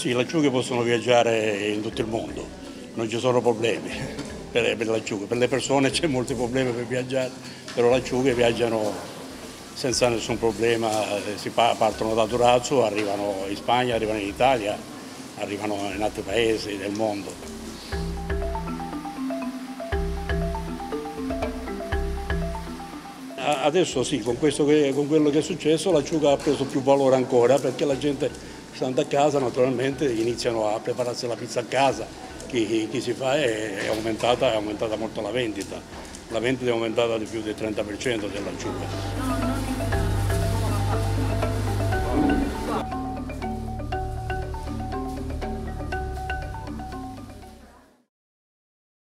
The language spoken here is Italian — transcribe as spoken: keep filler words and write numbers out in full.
Sì, le acciughe possono viaggiare in tutto il mondo, non ci sono problemi per, per le acciughe. Per le persone c'è molti problemi per viaggiare, però le acciughe viaggiano senza nessun problema, si partono da Durazzo, arrivano in Spagna, arrivano in Italia, arrivano in altri paesi del mondo. Adesso sì, con, questo che, con quello che è successo l'acciuga ha preso più valore ancora perché la gente stando a casa naturalmente iniziano a prepararsi la pizza a casa, chi, chi si fa è, è, aumentata, è aumentata molto la vendita, la vendita è aumentata di più del trenta per cento dell'acciuga.